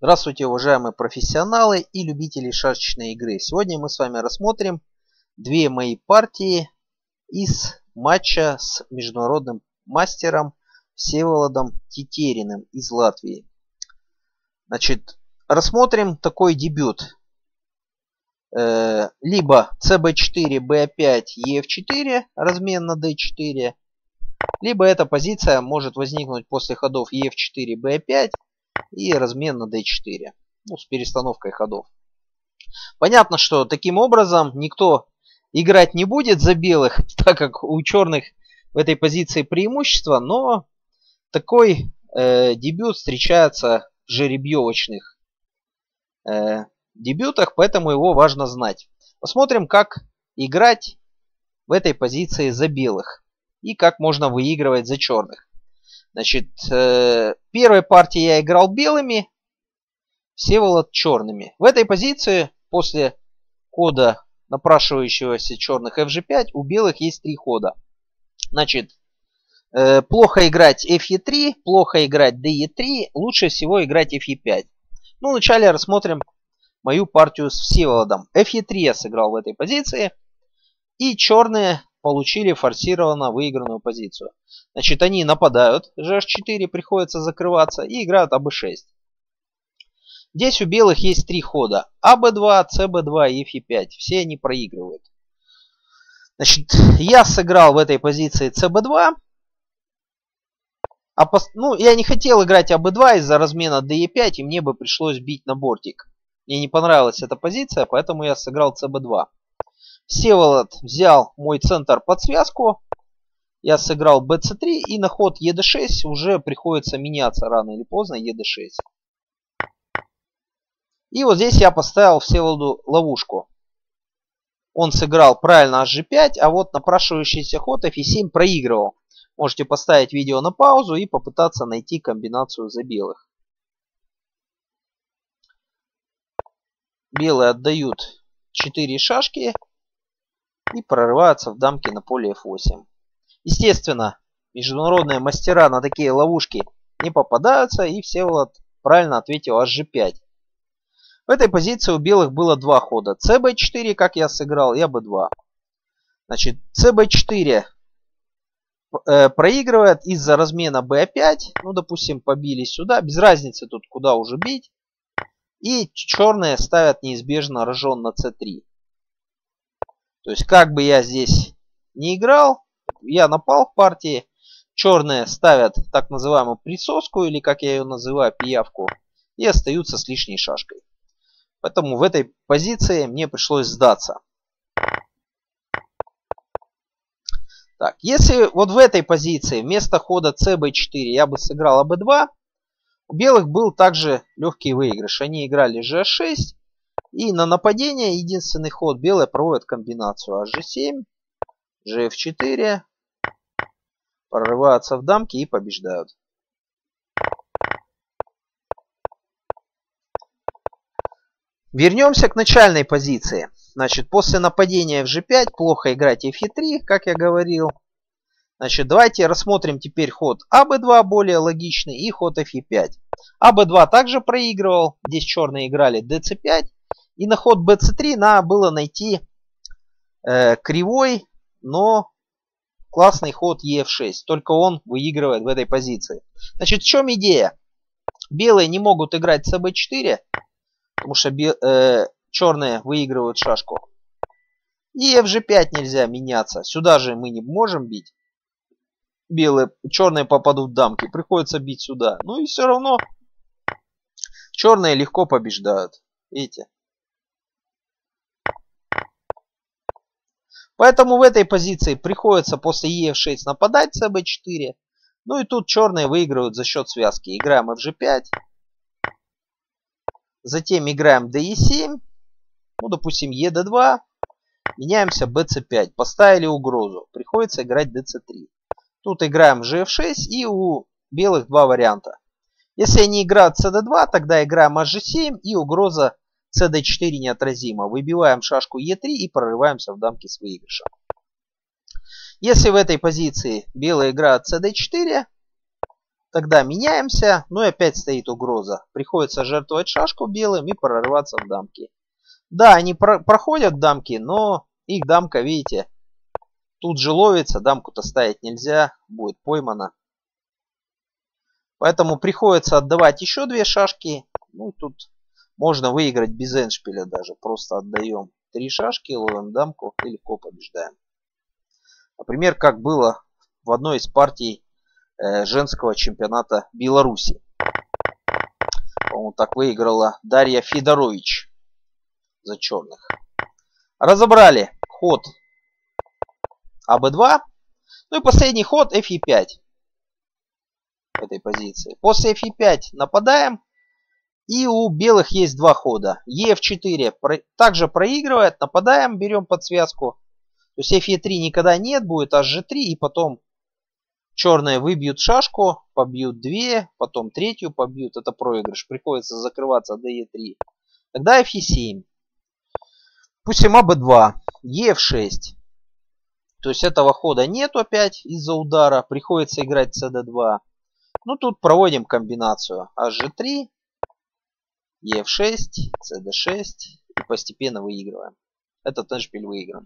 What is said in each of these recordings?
Здравствуйте, уважаемые профессионалы и любители шашечной игры. Сегодня мы с вами рассмотрим две мои партии из матча с международным мастером Всеволодом Тетериным из Латвии. Значит, рассмотрим такой дебют. Либо cb4, b5, ef4, размен на d4. Либо эта позиция может возникнуть после ходов ef4, b5. И размен на d4. С перестановкой ходов. Понятно, что таким образом никто играть не будет за белых, так как у черных в этой позиции преимущество. Но такой дебют встречается в жеребьевочных дебютах, поэтому его важно знать. Посмотрим, как играть в этой позиции за белых. И как можно выигрывать за черных. Значит, первой партии я играл белыми, Всеволод черными. В этой позиции после хода напрашивающегося черных fg5 у белых есть три хода. Значит, плохо играть fe3, плохо играть de3, лучше всего играть fe5. Вначале рассмотрим мою партию с Всеволодом. fe3 я сыграл в этой позиции, и черные получили форсированно выигранную позицию. Значит, они нападают, gh4, приходится закрываться, и играют аб6. Здесь у белых есть три хода. аб2, cb2 и fe5. Все они проигрывают. Значит, я сыграл в этой позиции cb2. Я не хотел играть аб2 из-за размена de5, и мне бы пришлось бить на бортик. Мне не понравилась эта позиция, поэтому я сыграл cb2. Всеволод взял мой центр под связку. Я сыграл bc3, и на ход ед6 уже приходится меняться рано или поздно ед6. И вот здесь я поставил Всеволоду ловушку. Он сыграл правильно hg5, а вот напрашивающийся ход f7 проигрывал. Можете поставить видео на паузу и попытаться найти комбинацию за белых. Белые отдают 4 шашки и прорываются в дамки на поле f8. Естественно, международные мастера на такие ловушки не попадаются, и Всеволод правильно ответил hg5. В этой позиции у белых было два хода. cb4, как я сыграл, и аб2. Значит, cb4 проигрывает из-за размена b5. Допустим, побили сюда. Без разницы тут, куда уже бить. И черные ставят неизбежно рожон на c3. То есть, как бы я здесь не играл, я напал в партии. Черные ставят так называемую присоску, или как я ее называю, пиявку. И остаются с лишней шашкой. Поэтому в этой позиции мне пришлось сдаться. Так, если вот в этой позиции вместо хода cb4 я бы сыграл аб2, у белых был также легкий выигрыш. Они играли gh6. И на нападение единственный ход белые проводят комбинацию hg7, gf4, прорываются в дамки и побеждают. Вернемся к начальной позиции. Значит, после нападения fg5 плохо играть fe3, как я говорил. Значит, давайте рассмотрим теперь ход аб2, более логичный, и ход fe5. аб2 также проигрывал. Здесь черные играли dc5. И на ход bc3 надо было найти кривой, но классный ход ef6. Только он выигрывает в этой позиции. Значит, в чем идея? Белые не могут играть cb4, потому что черные выигрывают шашку. И fg5 нельзя меняться. Сюда же мы не можем бить. Черные попадут в дамки. Приходится бить сюда. И все равно черные легко побеждают. Видите? Поэтому в этой позиции приходится после ef6 нападать cb4. И тут черные выигрывают за счет связки. Играем fg5. Затем играем de7. Допустим, ed2. Меняемся bc5. Поставили угрозу. Приходится играть dc3. Тут играем gf6. И у белых два варианта. Если они играют cd2, тогда играем hg7. И угроза cd4 неотразима. Выбиваем шашку e3 и прорываемся в дамки с выигрышем. Если в этой позиции белые играют cd4, Тогда меняемся. Ну и опять стоит угроза. Приходится жертвовать шашку белым и прорываться в дамки. Да, они проходят дамки, но их дамка, видите, тут же ловится. Дамку-то ставить нельзя. Будет поймана. Поэтому приходится отдавать еще 2 шашки. Ну тут можно выиграть без эндшпиля даже. Просто отдаем 3 шашки, ловим дамку и легко побеждаем. Например, как было в одной из партий женского чемпионата Беларуси. По-моему, так выиграла Дарья Федорович за черных. Разобрали ход АБ2. Ну и последний ход Фе5 в этой позиции. После Фе5 нападаем. И у белых есть 2 хода. Еф4 также проигрывает. Нападаем, берем под связку. То есть Фе3 никогда нет, будет Hg3. И потом черные выбьют шашку, побьют 2, потом 3 побьют. Это проигрыш. Приходится закрываться до Е3. Тогда Фе7. Пустим АБ2. Еф6. То есть этого хода нету опять из-за удара. Приходится играть СД2. Ну тут проводим комбинацию. Hg3. Еф6, СД6 и постепенно выигрываем. Этот эндшпиль выигран.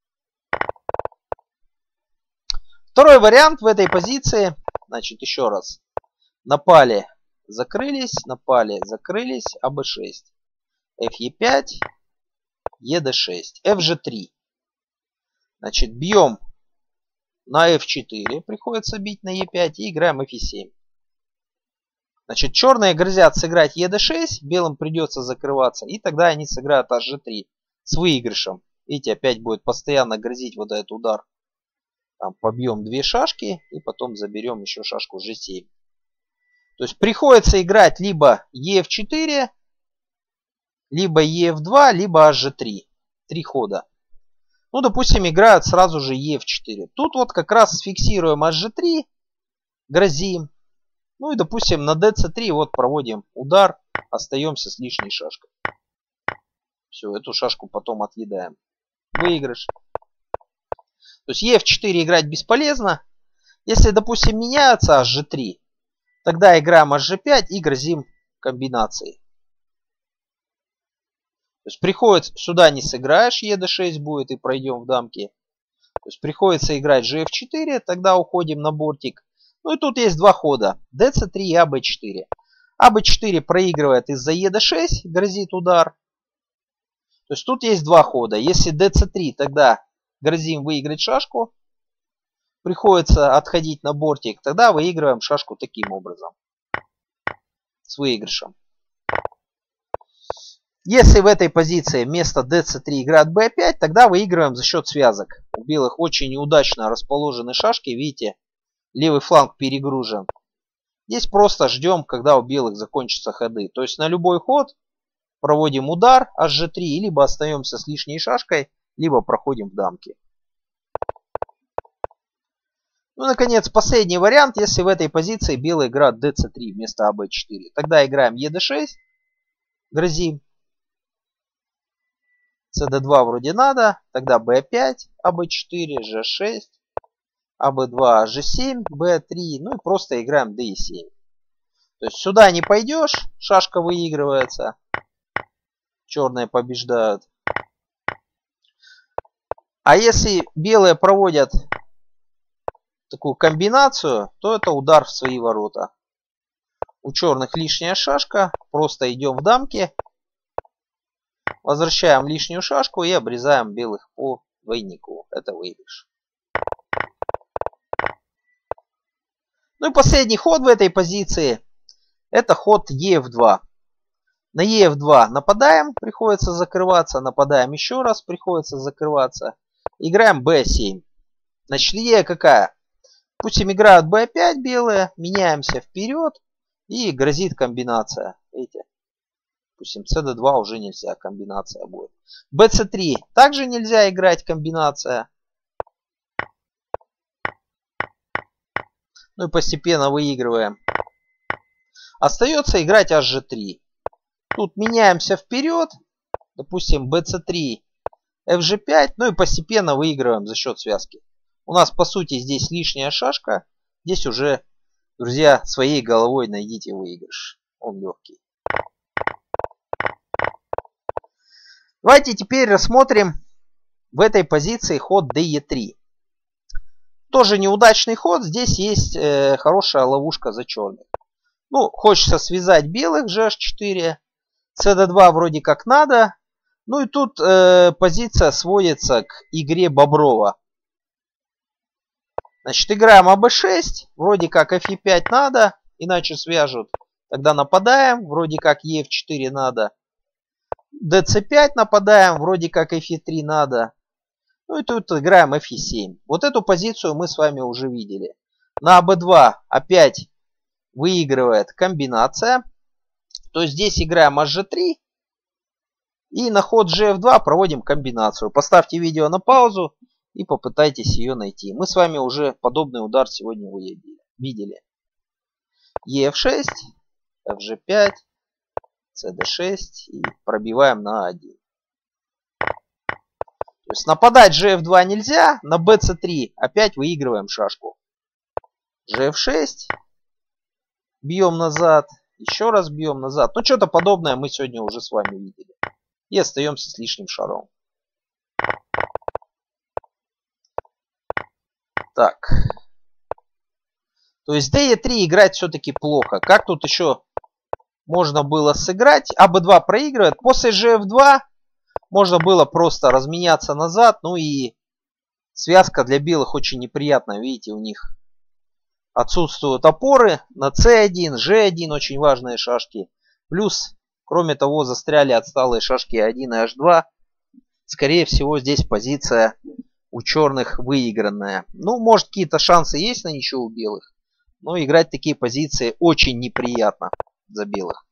Второй вариант в этой позиции. Значит, еще раз. Напали, закрылись, напали, закрылись. АБ6. Фе5, ЕД6. FG3. Значит, бьем на F4. Приходится бить на Е5 и играем Фе7. Значит, черные грозят сыграть ЕД6, белым придется закрываться, и тогда они сыграют Hg3 с выигрышем. Видите, опять будет постоянно грозить вот этот удар. Там побьем 2 шашки, и потом заберем еще шашку G7. То есть приходится играть либо Ef4, либо Ef2, либо Hg3. 3 хода. Ну, допустим, играют сразу же Ef4. Тут вот как раз фиксируем Hg3, грозим. Ну и, допустим, на dc3 вот проводим удар, остаемся с лишней шашкой. Все, эту шашку потом отъедаем. Выигрыш. То есть Ef4 играть бесполезно. Если, допустим, меняются Hg3, тогда играем Hg5 и грозим комбинацией. То есть приходится, сюда не сыграешь, ед6 будет и пройдем в дамки. То есть приходится играть gf4, тогда уходим на бортик. Ну и тут есть 2 хода. dc3 и ab4. ab4 проигрывает из-за ед6, грозит удар. То есть тут есть 2 хода. Если dc3, тогда грозим выиграть шашку. Приходится отходить на бортик. Тогда выигрываем шашку таким образом. С выигрышем. Если в этой позиции вместо dc3 играет b5, тогда выигрываем за счет связок. У белых очень неудачно расположены шашки. Видите, левый фланг перегружен. Здесь просто ждем, когда у белых закончатся ходы. То есть на любой ход проводим удар Hg3, либо остаемся с лишней шашкой, либо проходим в дамки. Ну, наконец, последний вариант. Если в этой позиции белые играют dc3 вместо ab4. Тогда играем ed6, грозим. cd2 вроде надо. Тогда b5, ab4, g6, ab2, g7, b3. Ну и просто играем d7. То есть сюда не пойдешь, шашка выигрывается. Черные побеждают. А если белые проводят такую комбинацию, то это удар в свои ворота. У черных лишняя шашка. Просто идем в дамки. Возвращаем лишнюю шашку и обрезаем белых по двойнику. Это выигрыш. Ну и последний ход в этой позиции. Это ход Ef2. На Ef2 нападаем, приходится закрываться. Нападаем еще раз, приходится закрываться. Играем b7. Значит, идея какая? Пусть играют b5 белые, меняемся вперед и грозит комбинация. Видите? Допустим, cd2 уже нельзя, комбинация будет. bc3 также нельзя играть, комбинация. Ну и постепенно выигрываем. Остается играть hg3. Тут меняемся вперед. Допустим, bc3, fg5. Ну и постепенно выигрываем за счет связки. У нас по сути здесь лишняя шашка. Здесь уже Друзья, своей головой найдите выигрыш. Он легкий. Давайте теперь рассмотрим в этой позиции ход DE3. Тоже неудачный ход. Здесь есть хорошая ловушка за черных. Ну, хочется связать белых GH4. CD2 вроде как надо. Ну и тут позиция сводится к игре Боброва. Значит, играем АБ6. Вроде как Фе5 надо, иначе свяжут. Тогда нападаем. Вроде как Е4 надо. ДЦ5 нападаем. Вроде как Фе3 надо. Ну и тут играем Фе7. Вот эту позицию мы с вами уже видели. На АБ2 опять выигрывает комбинация. То есть здесь играем HG3. И на ход GF2 проводим комбинацию. Поставьте видео на паузу и попытайтесь ее найти. Мы с вами уже подобный удар сегодня видели. EF6, FG5, CD6 и пробиваем на 1. То есть нападать GF2 нельзя. На BC3 опять выигрываем шашку. GF6. Бьем назад. Еще раз бьем назад. Ну что-то подобное мы сегодня уже с вами видели. И остаемся с лишним шаром. Так. То есть DE3 играть все-таки плохо. Как тут еще можно было сыграть? АБ2 проигрывает. После GF2 можно было просто разменяться назад. Ну и связка для белых очень неприятная. Видите, у них отсутствуют опоры на C1, G1. Очень важные шашки. Плюс, кроме того, застряли отсталые шашки 1 и H2. Скорее всего, здесь позиция у черных выигранная. Ну, может, какие-то шансы есть на ничего у белых. Но играть такие позиции очень неприятно за белых.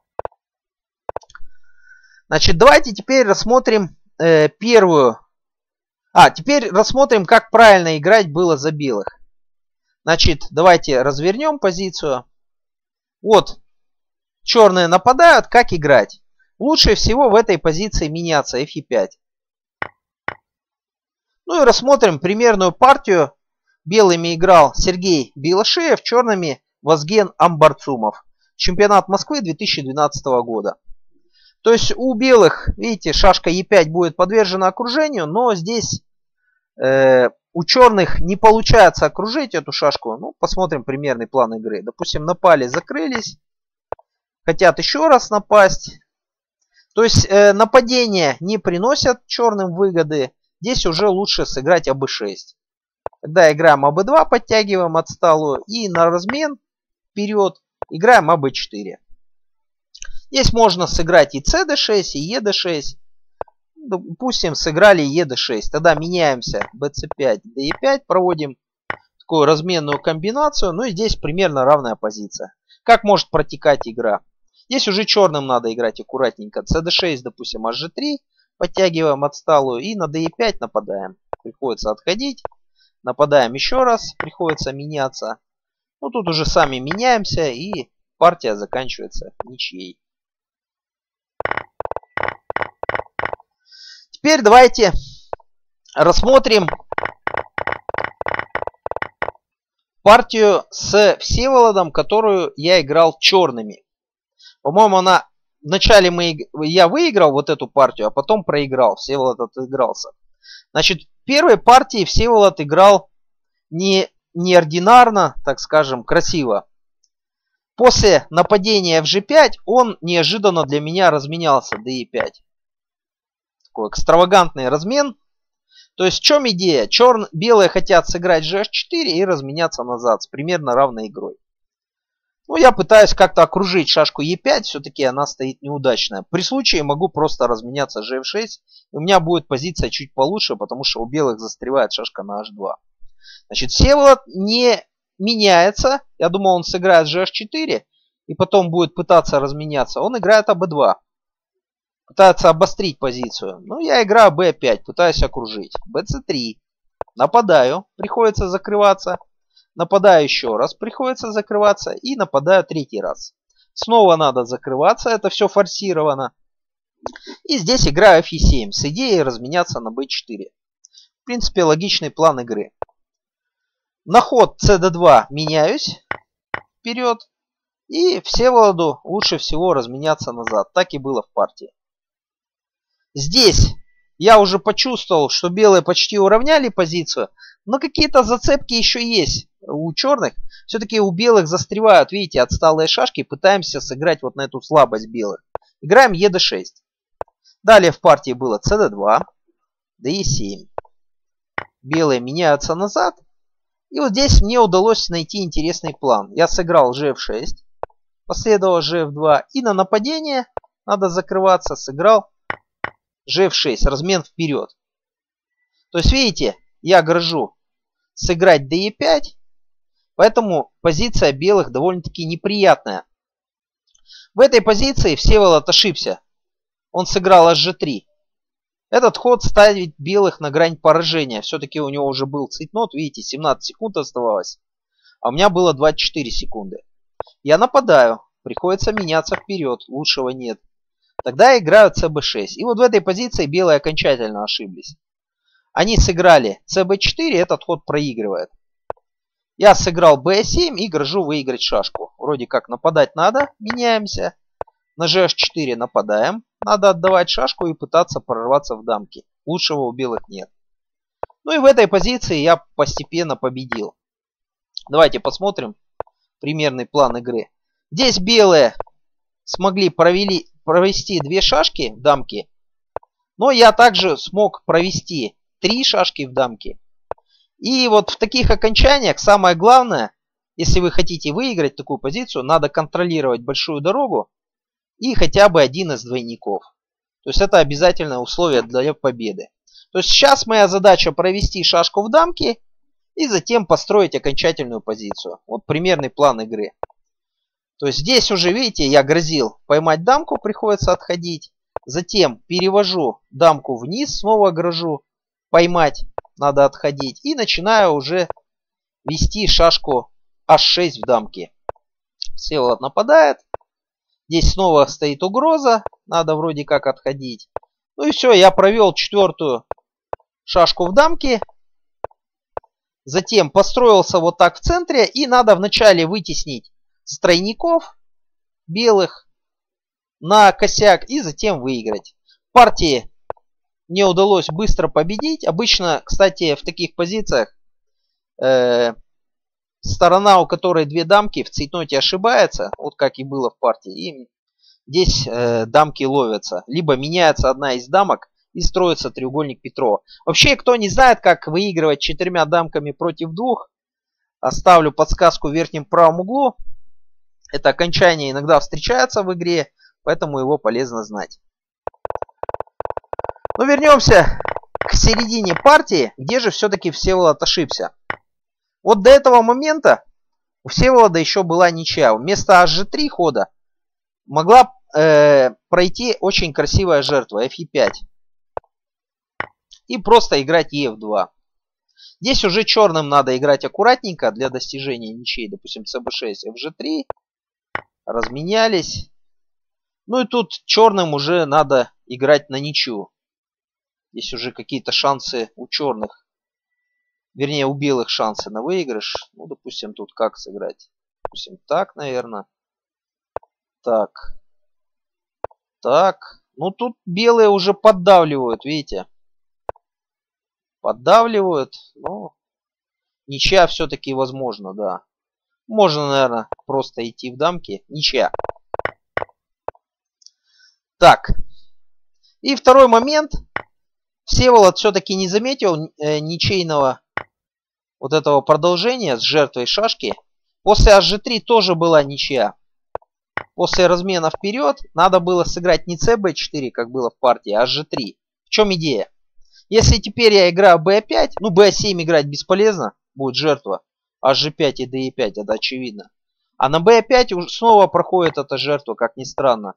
Значит, давайте теперь рассмотрим первую. Теперь рассмотрим, как правильно играть было за белых. Значит, давайте развернем позицию. Вот, черные нападают, как играть? Лучше всего в этой позиции меняться Фе5. Ну и рассмотрим примерную партию. Белыми играл Сергей Белошеев, черными Вазген Амбарцумов. Чемпионат Москвы 2012 года. То есть у белых, видите, шашка Е5 будет подвержена окружению, но здесь у черных не получается окружить эту шашку. Ну, посмотрим примерный план игры. Допустим, напали, закрылись. Хотят еще раз напасть. То есть нападения не приносят черным выгоды. Здесь уже лучше сыграть АБ6. Тогда играем АБ2, подтягиваем отсталую. И на размен вперед играем АБ4. Здесь можно сыграть и CD6, и ED6. Допустим, сыграли ED6. Тогда меняемся BC5, DE5. Проводим такую разменную комбинацию. Ну и здесь примерно равная позиция. Как может протекать игра? Здесь уже черным надо играть аккуратненько. CD6, допустим, HG3. Подтягиваем отсталую. И на DE5 нападаем. Приходится отходить. Нападаем еще раз. Приходится меняться. Ну тут уже сами меняемся. И партия заканчивается ничьей. Теперь давайте рассмотрим партию с Всеволодом, которую я играл черными. По-моему, вначале я выиграл вот эту партию, а потом проиграл. Всеволод отыгрался. Значит, в первой партии Всеволод играл неординарно, так скажем, красиво. После нападения FG5 он неожиданно для меня разменялся DE5. Такой экстравагантный размен. То есть в чем идея? Белые хотят сыграть GH4 и разменяться назад с примерно равной игрой. Ну, я пытаюсь как-то окружить шашку Е5, все-таки она стоит неудачная. При случае могу просто разменяться GF6, и у меня будет позиция чуть получше, потому что у белых застревает шашка на H2. Значит, Всеволод не меняется. Я думал, он сыграет GH4, и потом будет пытаться разменяться. Он играет АБ2. Пытается обострить позицию. Ну, я играю B5, пытаюсь окружить. BC3. Нападаю, приходится закрываться. Нападаю еще раз, приходится закрываться. И нападаю третий раз. Снова надо закрываться, это все форсировано. И здесь играю Фе7 с идеей разменяться на B4. В принципе, логичный план игры. На ход CD2 меняюсь. вперед. И Всеволоду лучше всего разменяться назад. Так и было в партии. Здесь я уже почувствовал, что белые почти уравняли позицию. Но какие-то зацепки еще есть у черных. Все-таки у белых застревают, видите, отсталые шашки. Пытаемся сыграть вот на эту слабость белых. Играем ЕД6. Далее в партии было ЦД2, ДЕ7. Белые меняются назад. И вот здесь мне удалось найти интересный план. Я сыграл ЖФ6. Последовал ЖФ2. И на нападение, надо закрываться, сыграл ЖФ6. Размен вперед. То есть, видите, я грожу сыграть ДЕ5. Поэтому позиция белых довольно-таки неприятная. В этой позиции Всеволод ошибся. Он сыграл HG3. Этот ход ставит белых на грань поражения. Все-таки у него уже был цейтнот. Видите, 17 секунд оставалось. А у меня было 24 секунды. Я нападаю. Приходится меняться вперед. Лучшего нет. Тогда я играю ЦБ6. И вот в этой позиции белые окончательно ошиблись. Они сыграли ЦБ4. Этот ход проигрывает. Я сыграл Б7 и грожу выиграть шашку. Вроде как нападать надо. Меняемся. На GH4 нападаем. Надо отдавать шашку и пытаться прорваться в дамки. Лучшего у белых нет. Ну и в этой позиции я постепенно победил. Давайте посмотрим примерный план игры. Здесь белые смогли провести 2 шашки в дамки. Но я также смог провести 3 шашки в дамки. И вот в таких окончаниях самое главное, если вы хотите выиграть такую позицию, надо контролировать большую дорогу и хотя бы один из двойников. То есть это обязательное условие для победы. То есть сейчас моя задача провести шашку в дамки и затем построить окончательную позицию. Вот примерный план игры. То есть здесь уже, видите, я грозил поймать дамку, приходится отходить. Затем перевожу дамку вниз, снова грожу поймать, надо отходить. И начинаю уже вести шашку H6 в дамке. Всеволод нападает. Здесь снова стоит угроза. Надо вроде как отходить. Ну и все, я провел 4-ю шашку в дамке. Затем построился вот так в центре. И надо вначале вытеснить с тройников белых на косяк. И затем выиграть. В партии мне удалось быстро победить. Обычно, кстати, в таких позициях сторона, у которой 2 дамки, в цейтноте ошибается. Вот как и было в партии. И здесь дамки ловятся. Либо меняется одна из дамок и строится треугольник Петрова. Вообще, кто не знает, как выигрывать 4 дамками против 2, оставлю подсказку в верхнем правом углу. Это окончание иногда встречается в игре, поэтому его полезно знать. Но вернемся к середине партии, где же все-таки Всеволод ошибся. Вот до этого момента у Всеволода еще была ничья. Вместо HG3 хода могла пройти очень красивая жертва FE5. И просто играть EF2. Здесь уже черным надо играть аккуратненько для достижения ничьей. Допустим, CB6, FG3. Разменялись. Ну и тут черным уже надо играть на ничью. Здесь уже какие-то шансы у черных. Вернее, у белых шансы на выигрыш. Ну, допустим, тут как сыграть? Допустим, так, наверное. Так. Так. Ну, тут белые уже поддавливают, видите? Поддавливают. Ну, ничья все-таки возможно, да. Можно, наверное, просто идти в дамки. Ничья. Так. И второй момент. Всеволод все-таки не заметил ничейного вот этого продолжения с жертвой шашки. После HG3 тоже была ничья. После размена вперед надо было сыграть не CB4, как было в партии, а HG3. В чем идея? Если теперь я играю B5, ну B7 играть бесполезно, будет жертва. HG5 и DE5, это очевидно. А на B5 уже снова проходит эта жертва, как ни странно.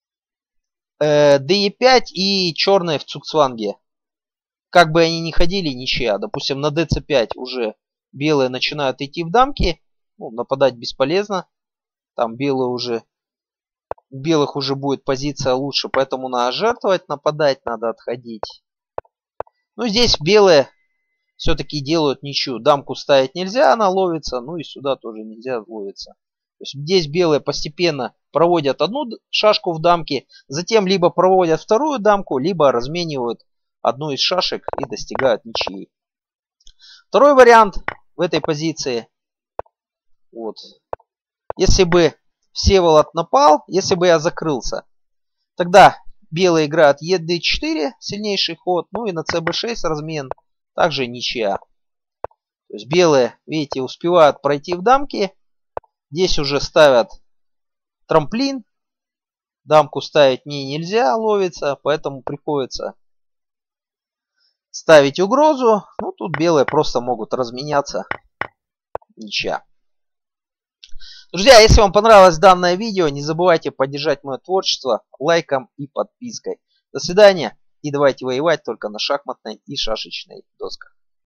DE5 и черные в цугцванге. Как бы они ни ходили, ничья. Допустим, на DC5 уже белые начинают идти в дамки. Ну, нападать бесполезно. Там белые уже... У белых уже будет позиция лучше, поэтому надо жертвовать, нападать, надо отходить. Ну, здесь белые все-таки делают ничью. Дамку ставить нельзя, она ловится. Ну и сюда тоже нельзя ловиться. есть здесь белые постепенно проводят одну шашку в дамке, затем либо проводят вторую дамку, либо разменивают одну из шашек и достигают ничьи. Второй вариант в этой позиции. Вот. Если бы Всеволод напал, если бы я закрылся, тогда белые играют ед4, сильнейший ход, ну и на cb6 размен, также ничья. То есть белые, видите, успевают пройти в дамки. Здесь уже ставят трамплин. Дамку ставить мне нельзя, ловится, поэтому приходится ставить угрозу. Ну, тут белые просто могут разменяться. Ничья. Друзья, если вам понравилось данное видео, не забывайте поддержать мое творчество лайком и подпиской. До свидания и давайте воевать только на шахматной и шашечной досках.